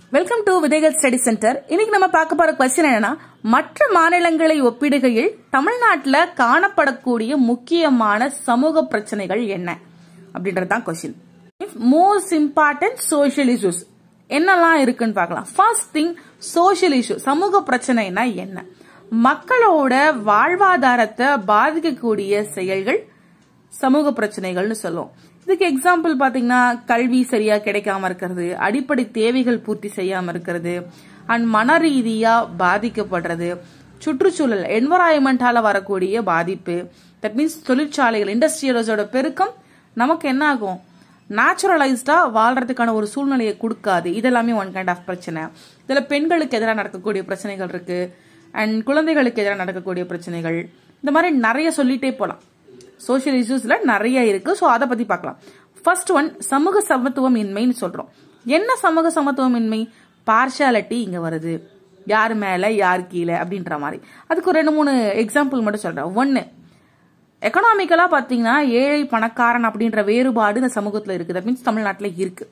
Welcome to Vidhaigal study centre. இன்னைக்கு நம்ம பார்க்க போற கொஸ்டின் என்னன்னா, மற்ற மாநிலங்களை ஒப்பிடுகையில் தமிழ்நாட்டில் காணப்படக்கூடிய முக்கியமான சமூக பிரச்சனைகள் என்ன அப்படின்றதுதான் question. Most important social issues என்னெல்லாம் இருக்குன்னு பார்க்கலாம். ஃபர்ஸ்ட் திங், சோஷியல் இஷ்யூ, சமூக பிரச்சனைனா என்ன? மக்களோட வாழ்வாதாரத்தை பாதிக்கக்கூடிய செயல்கள் சமூக பிரச்சனைகள்னு சொல்லுவோம். இதுக்கு எக்ஸாம்பிள் பாத்தீங்கன்னா, கல்வி சரியா கிடைக்காம இருக்கிறது, அடிப்படை தேவைகள் பூர்த்தி செய்யாம இருக்கிறது, அண்ட் மன ரீதியா பாதிக்கப்படுறது, சுற்றுச்சூழல் என்வரான்மெண்டால வரக்கூடிய பாதிப்பு, தட் மீன்ஸ் தொழிற்சாலைகள் இண்டஸ்ட்ரியலோட பெருக்கம் நமக்கு என்ன ஆகும், நேச்சுரலைஸ்டா வாழ்றதுக்கான ஒரு சூழ்நிலையை கொடுக்காது. இதெல்லாமே ஒன் கைண்ட் ஆஃப் பிரச்சனை. இதுல பெண்களுக்கு எதிராக நடக்கக்கூடிய பிரச்சனைகள் இருக்கு, அண்ட் குழந்தைகளுக்கு எதிராக நடக்கக்கூடிய பிரச்சனைகள், இந்த மாதிரி நிறைய சொல்லிட்டே போலாம். சோஷியல் இஷ்யூஸ்ல நிறைய இருக்கு. சோ அதை பத்தி பார்க்கலாம். ஃபர்ஸ்ட் ஒன், சமூக சமத்துவம் இன்மைன்னு சொல்றோம். என்ன சமூக சமத்துவம் இன்மை? பார்ஷாலிட்டி இங்க வருது, யார் மேல யார் கீழே அப்படின்ற மாதிரி. அதுக்கு ஒரு 2-3 எக்ஸாம்பிள் மட்டும் சொல்றேன். ஒன்னு, எக்கனாமிக்கலா பாத்தீங்கன்னா ஏழை பணக்காரன் அப்படின்ற வேறுபாடு இந்த சமூகத்துல இருக்கு. தட் மீன்ஸ் தமிழ்நாட்டுல இருக்கு.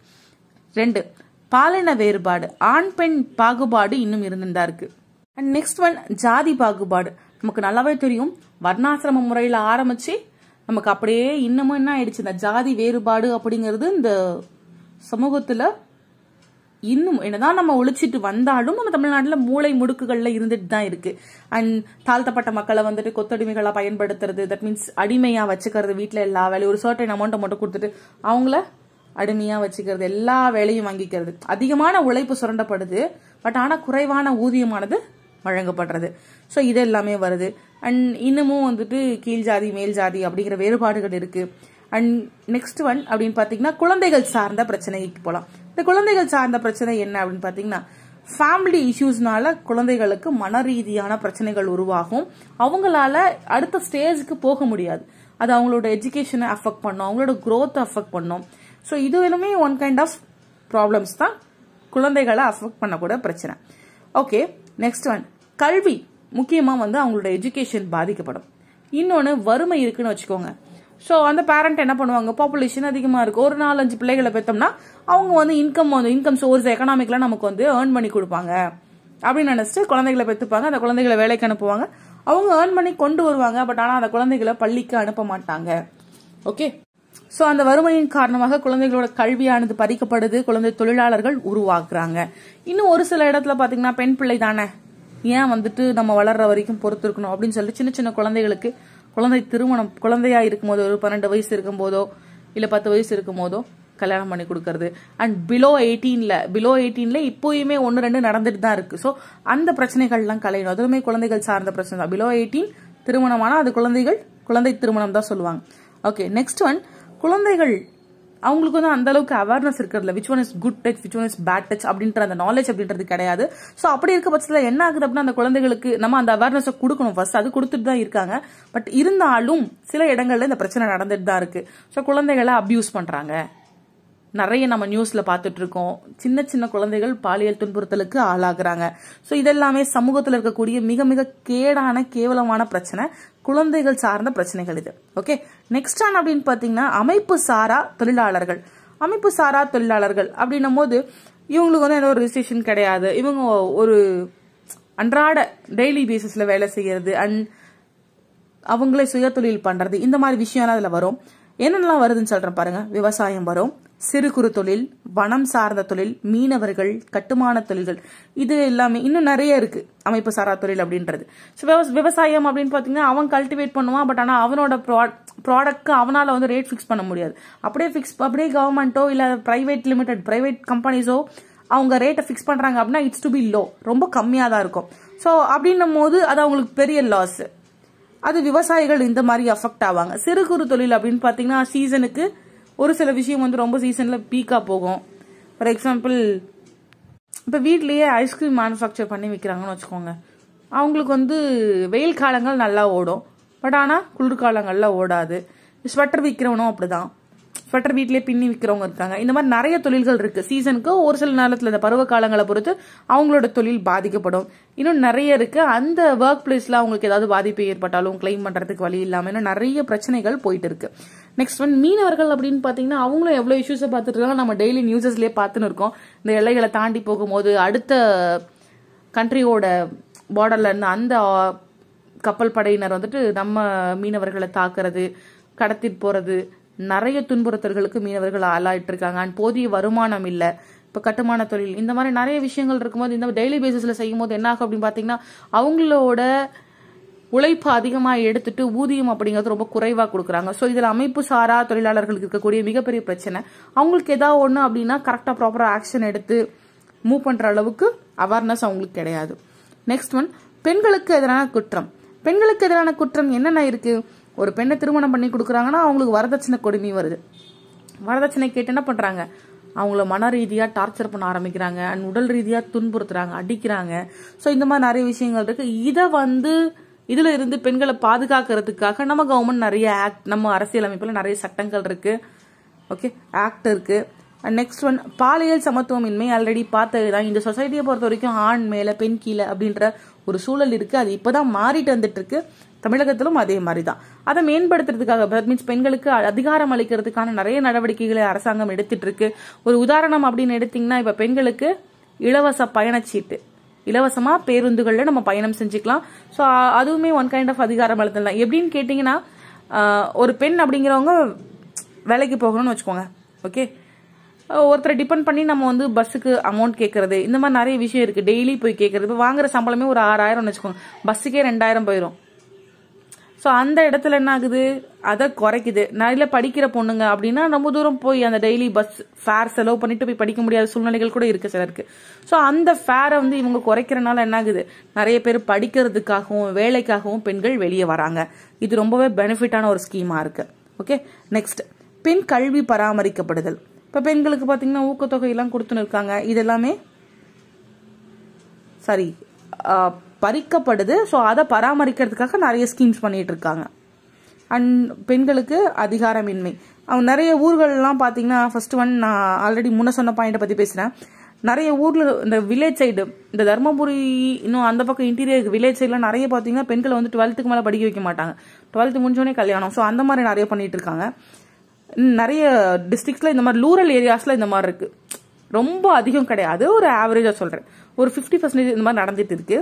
2, பாலின வேறுபாடு, ஆண் பெண் பாகுபாடு இன்னும் இருந்துதான் இருக்கு. அண்ட் நெக்ஸ்ட் ஒன், ஜாதி பாகுபாடு. நமக்கு நல்லாவே தெரியும், வர்ணாசிரம முறையில ஆரம்பிச்சு நமக்கு அப்படியே இன்னமும் என்ன ஆயிடுச்சு, இந்த ஜாதி வேறுபாடு அப்படிங்கிறது இந்த சமூகத்துல இன்னும் என்னதான் நம்ம ஒழிச்சிட்டு வந்தாலும் நம்ம தமிழ்நாட்டுல மூளை முடுக்குகள்ல இருந்துட்டு தான் இருக்கு. அண்ட் தாழ்த்தப்பட்ட மக்களை வந்துட்டு கொத்தடிமைகளா பயன்படுத்துறது, தட் மீன்ஸ் அடிமையா வச்சுக்கிறது, வீட்டுல எல்லா வேலையும் ஒரு சர்டன் அமௌண்ட்டை மட்டும் கொடுத்துட்டு அவங்கள அடிமையா வச்சுக்கிறது, எல்லா வேலையும் வாங்கிக்கிறது, அதிகமான உழைப்பு சுரண்டப்படுது, பட் ஆனா குறைவான ஊதியமானது வழங்கப்படுறது. ஸோ இது எல்லாமே வருது. அண்ட் இன்னமும் வந்துட்டு கீழ் ஜாதி மேல் ஜாதி அப்படிங்கிற வேறுபாடுகள் இருக்கு. அண்ட் நெக்ஸ்ட் ஒன் அப்படின்னு பாத்தீங்கன்னா, குழந்தைகள் சார்ந்த பிரச்சனைக்கு போலாம். இந்த குழந்தைகள் சார்ந்த பிரச்சனை என்ன அப்படின்னு பாத்தீங்கன்னா, ஃபேமிலி இஷ்யூஸ்னால குழந்தைகளுக்கு மன ரீதியான பிரச்சனைகள் உருவாகும். அவங்களால அடுத்த ஸ்டேஜுக்கு போக முடியாது. அது அவங்களோட எஜுகேஷனை அஃபெக்ட் பண்ணும், அவங்களோட growth அஃபெக்ட் பண்ணும். ஸோ இது எல்லாமே ஒன் கைண்ட் ஆஃப் ப்ராப்ளம்ஸ் தான் குழந்தைகளை அஃபெக்ட் பண்ணக்கூட பிரச்சனை. ஓகே, நெக்ஸ்ட் ஒன், கல்வி முக்கியமா வந்து அவங்களோட எஜுகேஷன் பாதிக்கப்படும். இன்னொன்னு, வறுமை இருக்குன்னு வச்சுக்கோங்க. ஸோ அந்த பேரண்ட் என்ன பண்ணுவாங்க, பாப்புலேஷன் அதிகமா இருக்கு, ஒரு 4-5 பிள்ளைகளை பெற்றோம்னா அவங்க வந்து இன்கம் சோர்ஸ் எக்கனாமிக்ல நமக்கு வந்து ஏர்ன் பண்ணி கொடுப்பாங்க அப்படின்னு நினைச்சிட்டு குழந்தைகளை பெற்றுப்பாங்க. அந்த குழந்தைகளை வேலைக்கு அனுப்புவாங்க, அவங்க ஏர்ன் பண்ணி கொண்டு வருவாங்க. பட் ஆனா அந்த குழந்தைகளை பள்ளிக்கு அனுப்ப மாட்டாங்க. ஓகே, சோ அந்த வறுமையின் காரணமாக குழந்தைகளோட கல்வியானது பறிக்கப்படுது, குழந்தை தொழிலாளர்கள் உருவாக்குறாங்க. இன்னும் ஒரு சில இடத்துல பாத்தீங்கன்னா, பெண் பிள்ளை தானே, ஏன் வந்துட்டு நம்ம வளர்ற வரைக்கும் பொறுத்து இருக்கணும் அப்படின்னு சொல்லிட்டு சின்ன சின்ன குழந்தைகளுக்கு குழந்தை திருமணம், குழந்தையா இருக்கும் போதோ, ஒரு 12 வயசு இருக்கும் போதோ இல்ல 10 வயசு இருக்கும் போதோ கல்யாணம் பண்ணி கொடுக்கறது. அண்ட் பிலோ 18ல இப்போயுமே 1-2 நடந்துட்டு தான் இருக்கு. சோ அந்த பிரச்சனைகள் எல்லாம் கலையணும். அதுவுமே குழந்தைகள் சார்ந்த பிரச்சனை தான். பிலோ 18 திருமணமானா அது குழந்தை திருமணம் தான் சொல்லுவாங்க. ஓகே, நெக்ஸ்ட் ஒன், குழந்தைகள் அவங்களுக்கு வந்து அந்த அளவுக்கு அவேர்னஸ் இருக்கிறதுல, which one is good touch, which one is bad touch அப்படின்ற அந்த நாலேஜ் அப்படின்றது கிடையாது. சோ அப்படி இருக்க பட்சத்துல என்ன ஆகுது அப்படின்னா, அந்த குழந்தைகளுக்கு நம்ம அந்த அவேர்னஸ் கொடுக்கணும். ஃபர்ஸ்ட் அது கொடுத்துட்டு தான் இருக்காங்க. பட் இருந்தாலும் சில இடங்கள்ல இந்த பிரச்சனை நடந்துட்டு தான் இருக்கு. சோ குழந்தைகளை அபியூஸ் பண்றாங்க, நிறைய நம்ம நியூஸ்ல பாத்துட்டு இருக்கோம். சின்ன சின்ன குழந்தைகள் பாலியல் துன்புறுத்தலுக்கு ஆளாகிறாங்க. சோ இதெல்லாமே சமூகத்தில் இருக்கக்கூடிய மிக மிக கேவலமான பிரச்சனை, குழந்தைகள் சார்ந்த பிரச்சனைகள் இது. ஓகே, நெக்ஸ்ட் ஆன் அப்படின்னு பாத்தீங்கன்னா, அமைப்பு சாரா தொழிலாளர்கள். அமைப்பு சாரா தொழிலாளர்கள் அப்படின்னும் போது இவங்களுக்கு வந்து எந்த ஒரு ரெஜிஸ்ட்ரேஷன் கிடையாது. இவங்க ஒரு அன்றாட டெய்லி பேசிஸ்ல வேலை செய்யறது, அண்ட் அவங்களே சுய தொழில் பண்றது, இந்த மாதிரி விஷயம் அதுல வரும். என்னென்னலாம் வருதுன்னு சொல்றேன் பாருங்க. விவசாயம் வரும், சிறு குறு தொழில், வனம் சார்ந்த தொழில், மீனவர்கள், கட்டுமான தொழில்கள், இது எல்லாமே இன்னும் நிறைய இருக்கு அமைப்பு சாரா தொழில் அப்படின்றது. விவசாயம் அப்படின்னு பாத்தீங்கன்னா, அவன் கல்டிவேட் பண்ணுவான். பட் ஆனா அவனோட ப்ராடக்ட்க்கு அவனால வந்து ரேட் ஃபிக்ஸ் பண்ண முடியாது. அப்படியே கவர்மெண்டோ இல்ல பிரைவேட் கம்பெனிஸோ அவங்க ரேட்டை ஃபிக்ஸ் பண்றாங்க அப்படின்னா இட்ஸ் டு பி லோ, ரொம்ப கம்மியா தான் இருக்கும். சோ அப்படின்னும் போது அது அவங்களுக்கு பெரிய லாஸ். அது விவசாயிகள் இந்த மாதிரி அஃபெக்ட் ஆவாங்க. சிறு குறு தொழில் அப்படின்னு பாத்தீங்கன்னா, சீசனுக்கு ஒரு சில விஷயம் வந்து ரொம்ப சீசன்ல பீக்கா போகும். ஃபார் எக்ஸாம்பிள், இப்ப வீட்லயே ஐஸ்கிரீம் மேனுஃபேக்சர் பண்ணி விற்கிறாங்கன்னு வச்சுக்கோங்க. அவங்களுக்கு வந்து வெயில் காலங்கள் நல்லா ஓடும், பட் ஆனா குளிர்காலங்கள்ல ஓடாது. ஸ்வெட்டர் விற்கிறவனும் அப்படிதான், ஸ்வெட்டர் வீட்லயே பின்னி விற்கிறவங்க இருக்காங்க. இந்த மாதிரி நிறைய தொழில்கள் இருக்கு. சீசனுக்கு ஒரு சில நேரத்துல இந்த பருவ காலங்களை பொறுத்து அவங்களோட தொழில் பாதிக்கப்படும். இன்னும் நிறைய இருக்கு. அந்த ஒர்க் பிளேஸ்ல அவங்களுக்கு ஏதாவது பாதிப்பு ஏற்பட்டாலும் கிளைம் பண்றதுக்கு வழி இல்லாம இன்னும் நிறைய பிரச்சனைகள் போயிட்டு இருக்கு. நெக்ஸ்ட் ஒன் மீனவர்கள் அப்படின்னு பாத்தீங்கன்னா அவங்களும் எவ்வளவு இஷ்யூஸை பார்த்துட்டு இருக்காங்க, நம்ம டெய்லி நியூஸஸ்லயே பார்த்துன்னு இருக்கோம். இந்த எல்லைகளை தாண்டி போகும்போது அடுத்த கண்ட்ரியோட பார்டர்ல இருந்து அந்த கப்பல் படையினர் வந்துட்டு நம்ம மீனவர்களை தாக்குறது, கடத்திட்டு போறது, நிறைய துன்புறுத்தல்களுக்கு மீனவர்கள் ஆளாயிட்டு இருக்காங்க. அண்ட் போதிய வருமானம் இல்லை. இப்போ கட்டுமான தொழில் இந்த மாதிரி நிறைய விஷயங்கள் இருக்கும்போது இந்த டெய்லி பேசிஸ்ல செய்யும் போது என்ன ஆகும் அப்படின்னு பாத்தீங்கன்னா அவங்களோட உழைப்பு அதிகமாக எடுத்துட்டு ஊதியம் அப்படிங்கிறது ரொம்ப குறைவாக கொடுக்குறாங்க. ஸோ இதில் அமைப்பு சாரா தொழிலாளர்களுக்கு இருக்கக்கூடிய மிகப்பெரிய பிரச்சனை, அவங்களுக்கு ஏதாவது ஒன்று அப்படின்னா கரெக்டாக ப்ராப்பராக ஆக்ஷன் எடுத்து மூவ் பண்ணுற அளவுக்கு அவேர்னஸ் அவங்களுக்கு கிடையாது. நெக்ஸ்ட் ஒன் பெண்களுக்கு எதிரான குற்றம். பெண்களுக்கு எதிரான குற்றம் என்னென்ன இருக்கு? ஒரு பெண்ணை திருமணம் பண்ணி கொடுக்குறாங்கன்னா அவங்களுக்கு வரதட்சணை கொடுமை வருது. வரதட்சணை கேட்டு என்ன பண்றாங்க, அவங்கள மன ரீதியா டார்ச்சர் பண்ண ஆரம்பிக்கிறாங்க, அண்ட் உடல் ரீதியா துன்புறுத்துறாங்க, அடிக்கிறாங்க. ஸோ இந்த மாதிரி நிறைய விஷயங்கள் இருக்கு. இதை இதுல இருந்து பெண்களை பாதுகாக்கிறதுக்காக நம்ம கவர்மெண்ட் நிறைய ஆக்ட், நம்ம அரசியலமைப்புல நிறைய சட்டங்கள் இருக்கு, ஓகே, ஆக்ட் இருக்கு. நெக்ஸ்ட் ஒன் பாலியல் சமத்துவமின்மை. ஆல்ரெடி பார்த்ததுதான். இந்த சொசைட்டியை பொறுத்த வரைக்கும் ஆண் மேல பெண் கீழே அப்படின்ற ஒரு சூழல் இருக்கு. அது இப்பதான் மாறிட்டு வந்துட்டு இருக்கு. தமிழகத்திலும் அதே மாதிரிதான். அதை மேம்படுத்துறதுக்காக மீன்ஸ் பெண்களுக்கு அதிகாரம் அளிக்கிறதுக்கான நிறைய நடவடிக்கைகளை அரசாங்கம் எடுத்துட்டு இருக்கு. ஒரு உதாரணம் அப்படின்னு எடுத்தீங்கன்னா இப்ப பெண்களுக்கு இலவச பயணச்சீட்டு, இலவசமா பேருந்துகள்ல நம்ம பயணம் செஞ்சுக்கலாம். ஸோ அதுவுமே ஒன் கைண்ட் ஆஃப் அதிகாரம் அளித்தல். எப்படின்னு கேட்டீங்கன்னா ஒரு பெண் அப்படிங்கிறவங்க வேலைக்கு போகணும்னு வச்சுக்கோங்க, ஓகே, ஒருத்தரை டிபெண்ட் பண்ணி நம்ம வந்து பஸ்ஸுக்கு அமௌண்ட் கேட்கறது, இந்த மாதிரி நிறைய விஷயம் இருக்கு. டெய்லி போய் கேட்கறது. இப்போ வாங்குற சம்பளமே ஒரு 6000 வச்சுக்கோங்க, பஸ்ஸுக்கே 2000 போயிடும். ஸோ அந்த இடத்துல என்ன ஆகுது, அதை குறைக்குது. நிறைய படிக்கிற பொண்ணுங்க அப்படின்னா ரொம்ப தூரம் போய் அந்த டெய்லி பஸ் ஃபேர் செலவு பண்ணிட்டு போய் படிக்க முடியாத சூழ்நிலைகள் கூட இருக்கு சிலருக்கு. ஸோ அந்த ஃபேரை வந்து இவங்க குறைக்கிறனால என்ன ஆகுது, நிறைய பேர் படிக்கிறதுக்காகவும் வேலைக்காகவும் பெண்கள் வெளியே வராங்க. இது ரொம்பவே பெனிஃபிட்டான ஒரு ஸ்கீமா இருக்கு. ஓகே, நெக்ஸ்ட் பெண் கல்வி பராமரிக்கப்படுதல். இப்போ பெண்களுக்கு பார்த்தீங்கன்னா ஊக்கத்தொகை எல்லாம் கொடுத்துன்னு இருக்காங்க. இதெல்லாமே சரி பறிக்கப்படுது. ஸோ அதை பராமரிக்கிறதுக்காக நிறைய ஸ்கீம்ஸ் பண்ணிட்டு இருக்காங்க. அண்ட் பெண்களுக்கு அதிகாரமின்மை. அவங்க நிறைய ஊர்கள்லாம் பார்த்தீங்கன்னா ஃபர்ஸ்ட் ஒன் நான் ஆல்ரெடி முன்ன சொன்ன பாயிண்ட்டை பற்றி பேசுகிறேன். நிறைய ஊரில் இந்த வில்லேஜ் சைடு, இந்த தர்மபுரி இன்னும் அந்த பக்கம் இன்டீரியர் வில்லேஜ் சைட்லாம் நிறைய பார்த்தீங்கன்னா பெண்களை வந்து 12th மேலே படிக்க வைக்க மாட்டாங்க. 12th முடிஞ்சோடனே கல்யாணம். ஸோ அந்த மாதிரி நிறைய பண்ணிட்டு இருக்காங்க. நிறைய டிஸ்ட்ரிக்ட்ஸ்ல இந்த மாதிரி ரூரல் ஏரியாஸ்ல இந்த மாதிரி இருக்கு. ரொம்ப அதிகம் கிடையாது, ஒரு ஆவரேஜா சொல்றேன், ஒரு 50% இந்த மாதிரி நடந்துட்டு இருக்கு.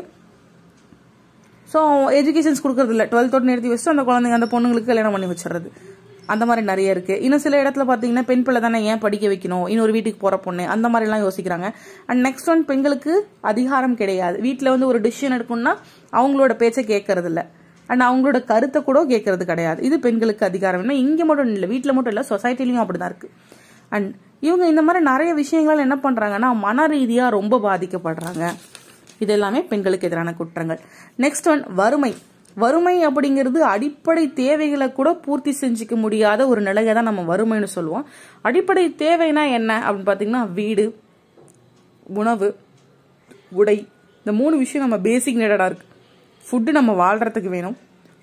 ஸோ எஜுகேஷன்ஸ் கொடுக்கறது இல்லை, 12th நிறுத்தி வச்சுட்டு அந்த குழந்தைங்க அந்த பொண்ணுங்களுக்கு கல்யாணம் பண்ணி வச்சிடுறது. அந்த மாதிரி நிறைய இருக்கு. இன்னும் சில இடத்துல பாத்தீங்கன்னா பெண் பிள்ளை தானே ஏன் படிக்க வைக்கணும், இன்னொரு வீட்டுக்கு போற பொண்ணு, அந்த மாதிரி எல்லாம் யோசிக்கிறாங்க. அண்ட் நெக்ஸ்ட் ஒன் பெண்களுக்கு அதிகாரம் கிடையாது. வீட்டுல வந்து ஒரு டிசிஷன் எடுக்கணும்னா அவங்களோட பேச்சை கேட்கறது இல்லை, அண்ட் அவங்களோட கருத்தை கூட கேட்கறது கிடையாது. இது பெண்களுக்கு அதிகாரம். இங்க மட்டும் இல்லை, வீட்டுல மட்டும் இல்லை, சொசைட்டிலையும் அப்படிதான் இருக்கு. அண்ட் இவங்க இந்த மாதிரி நிறைய விஷயங்கள் என்ன பண்றாங்கன்னா மன ரீதியா ரொம்ப பாதிக்கப்படுறாங்க. இது எல்லாமே பெண்களுக்கு எதிரான குற்றங்கள். நெக்ஸ்ட் ஒன் வறுமை. வறுமை அப்படிங்கிறது அடிப்படை தேவைகளை கூட பூர்த்தி செஞ்சுக்க முடியாத ஒரு நிலையை தான் நம்ம வறுமைன்னு சொல்லுவோம். அடிப்படை தேவைனா என்ன அப்படின்னு பாத்தீங்கன்னா வீடு, உணவு, உடை, இந்த 3 விஷயம் நம்ம பேசிக் நீடடா இருக்கு. ஃபுட்டு நம்ம வாழ்றதுக்கு வேணும்,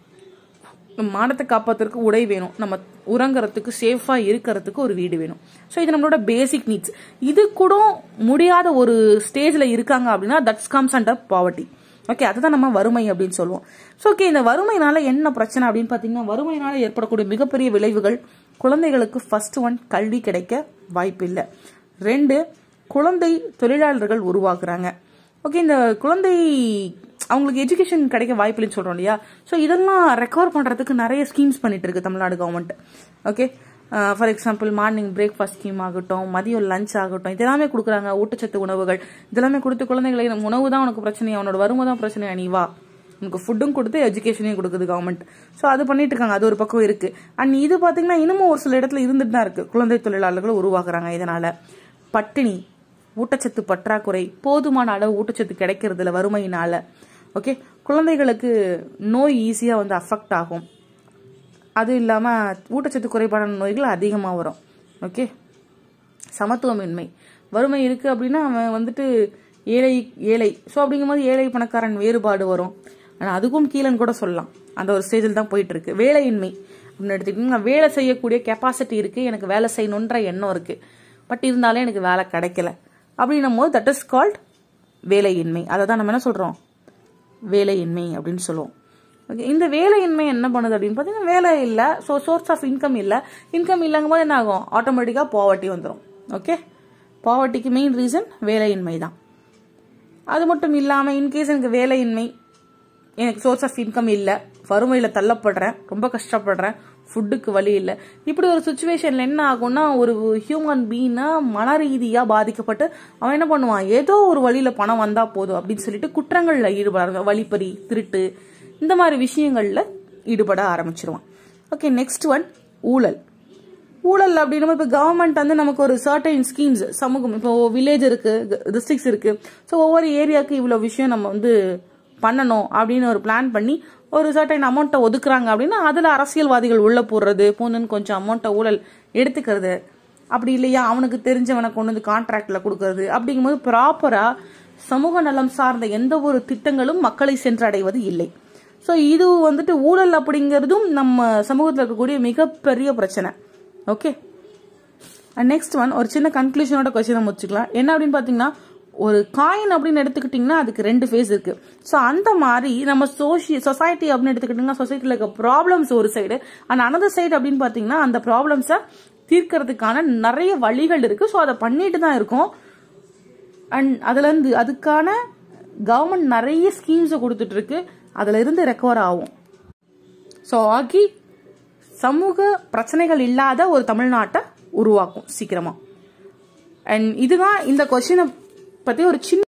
மானத்தை காப்பாத்துறதுக்கு உடை வேணும், நம்ம உறங்குறதுக்கு சேஃபா இருக்கிறதுக்கு ஒரு வீடு வேணும். ஸோ இது நம்மளோட பேசிக் நீட்ஸ். இது கூட முடியாத ஒரு ஸ்டேஜ்ல இருக்காங்க அப்படின்னா that's comes under poverty. Okay, அதுதான் நம்ம வறுமை அப்படின்னு சொல்லுவோம். ஸோ ஓகே, இந்த வறுமைனால என்ன பிரச்சனை அப்படின்னு பாத்தீங்கன்னா வறுமையினால ஏற்படக்கூடிய மிகப்பெரிய விளைவுகள், குழந்தைகளுக்கு ஃபர்ஸ்ட் ஒன் கல்வி கிடைக்க வாய்ப்பு இல்லை. 2 குழந்தை தொழிலாளர்கள் உருவாக்குறாங்க. ஓகே, இந்த குழந்தை அவங்களுக்கு எஜுகேஷன் கிடைக்க வாய்ப்பு இல்லைன்னு சொல்றோம் இல்லையா. ஸோ இதெல்லாம் ரெக்கவர் பண்றதுக்கு நிறைய ஸ்கீம்ஸ் பண்ணிட்டு இருக்கு Tamil Nadu government. Okay, for example morning breakfast scheme ஆகட்டும், மதியம் லஞ்ச் ஆகட்டும், இதெல்லாமே கொடுக்குறாங்க. ஊட்டச்சத்து உணவுகள் இதெல்லாமே கொடுத்து குழந்தைகளை உணவு தான் உனக்கு பிரச்சனையா, அவனோட வறுமை தான் பிரச்சனையா, நீ வா, உனக்கு ஃபுட்டும் கொடுத்து எஜுகேஷனையும் கொடுக்குது கவர்மெண்ட். ஸோ அது பண்ணிட்டு இருக்காங்க. அது ஒரு பக்கம் இருக்கு. அண்ட் இது பாத்தீங்கன்னா இன்னமும் ஒரு சில இடத்துல இருந்துட்டு தான் இருக்கு. குழந்தை தொழிலாளர்கள் உருவாக்குறாங்க. இதனால பட்டினி, ஊட்டச்சத்து பற்றாக்குறை, போதுமான அளவு ஊட்டச்சத்து கிடைக்கிறதுல வறுமையினால ஓகே குழந்தைகளுக்கு நோய் ஈஸியா வந்து அஃபெக்ட் ஆகும். அது இல்லாம ஊட்டச்சத்து குறைபாடான நோய்கள் அதிகமா வரும். ஓகே, சமத்துவமின்மை. வறுமை இருக்கு அப்படின்னா அவன் வந்துட்டு ஏழை. ஸோ அப்படிங்கும்போது ஏழை பணக்காரன் வேறுபாடு வரும். ஆனால் அதுக்கும் கீழன்னு கூட சொல்லலாம். அந்த ஒரு ஸ்டேஜில் தான் போயிட்டு இருக்கு. வேலையின்மை அப்படின்னு எடுத்துக்கிட்டீங்கன்னா வேலை செய்யக்கூடிய கெப்பாசிட்டி இருக்கு, எனக்கு வேலை செய்யணுன்ற எண்ணம் இருக்கு, பட் இருந்தாலும் எனக்கு வேலை கிடைக்கல அப்படின்னும் போது தட் இஸ் கால்ட் வேலையின்மை. அதை தான் நம்ம என்ன சொல்றோம், வேலையின்மை அப்படின்னு சொல்லுவோம். ஓகே, இந்த வேலையின்மை என்ன பண்ணுது அப்படின்னு பார்த்தீங்கன்னா வேலை இல்லை, ஸோ சோர்ஸ் ஆஃப் இன்கம் இல்லை. இன்கம் இல்லைங்கும் போது என்ன ஆகும், ஆட்டோமேட்டிக்காக பாவர்ட்டி வந்துடும். ஓகே, பாவர்ட்டிக்கு மெயின் ரீசன் வேலையின்மை தான். அது மட்டும் இல்லாமல் இன்கேஸ் எனக்கு வேலையின்மை, எனக்கு சோர்ஸ் ஆஃப் இன்கம் இல்லை, வறுமையில் தள்ளப்படுறேன், ரொம்ப கஷ்டப்படுறேன், ஃபுட்டுக்கு வழி இல்லை, இப்படி ஒரு சுச்சுவேஷன்ல என்ன ஆகும்னா ஒரு ஹியூமன் பீயிங்னா மன ரீதியா பாதிக்கப்பட்டு அவன் என்ன பண்ணுவான், ஏதோ ஒரு வழியில பணம் வந்தா போதும் அப்படின்னு சொல்லிட்டு குற்றங்கள்ல ஈடுபட, வழிப்பறி, திருட்டு, இந்த மாதிரி விஷயங்கள்ல ஈடுபட ஆரம்பிச்சிருவான். ஓகே, நெக்ஸ்ட் ஒன் ஊழல். ஊழல் அப்படின்னா இப்போ கவர்மெண்ட் வந்து நமக்கு ஒரு சர்டைன் ஸ்கீம்ஸ், சமூகம், இப்போ வில்லேஜ் இருக்கு, டிஸ்ட்ரிக்ட்ஸ் இருக்கு, ஸோ ஒவ்வொரு ஏரியாவுக்கு இவ்வளோ விஷயம் நம்ம வந்து பண்ணணும் அப்படின்னு ஒரு பிளான் பண்ணி ஒரு சர்டைன் அமௌண்ட்டை ஒதுக்குறாங்க அப்படின்னா அதில் அரசியல்வாதிகள் உள்ள போடுறது, பூந்துன்னு கொஞ்சம் அமௌண்ட்டை ஊழல் எடுத்துக்கிறது, அப்படி இல்லையா அவனுக்கு தெரிஞ்சவனை கொண்டு வந்து கான்ட்ராக்ட்ல கொடுக்கறது, அப்படிங்கும்போது ப்ராப்பரா சமூக நலம் சார்ந்த எந்த ஒரு திட்டங்களும் மக்களை சென்றடைவது இல்லை. ஸோ இது வந்துட்டு ஊழல் அப்படிங்கிறதும் நம்ம சமூகத்தில் இருக்கக்கூடிய மிகப்பெரிய பிரச்சனை. ஓகே, நெக்ஸ்ட் ஒன் ஒரு சின்ன கன்க்ளூஷனோட கொஸ்டினை முடிச்சுக்கலாம். என்ன அப்படின்னு பார்த்தீங்கன்னா, ஒரு காயின் அப்படின்னு எடுத்துக்கிட்டிங்கன்னா அதுக்கு 2 ஃபேஸ் இருக்கு. ஸோ அந்த மாதிரி நம்ம சொசைட்டி அப்படின்னு எடுத்துக்கிட்டிங்கன்னா சொசைட்டியில் இருக்க ப்ராப்ளம்ஸ் ஒரு சைடு, அண்ட் அனதர் சைடு அப்படின்னு பார்த்தீங்கன்னா அந்த ப்ராப்ளம்ஸை தீர்க்கறதுக்கான நிறைய வழிகள் இருக்கு. ஸோ அதை பண்ணிட்டு தான் இருக்கோம். அண்ட் அதுலேருந்து அதுக்கான கவர்மெண்ட் நிறைய ஸ்கீம்ஸை கொடுத்துட்டு இருக்கு, அதுல இருந்து ரெக்கவர் ஆகும். ஸோ ஆகி சமூக பிரச்சனைகள் இல்லாத ஒரு தமிழ்நாட்டை உருவாக்கும் சீக்கிரமா. அண்ட் இதுதான் இந்த கொஸ்டினை பத்தி ஒரு சின்ன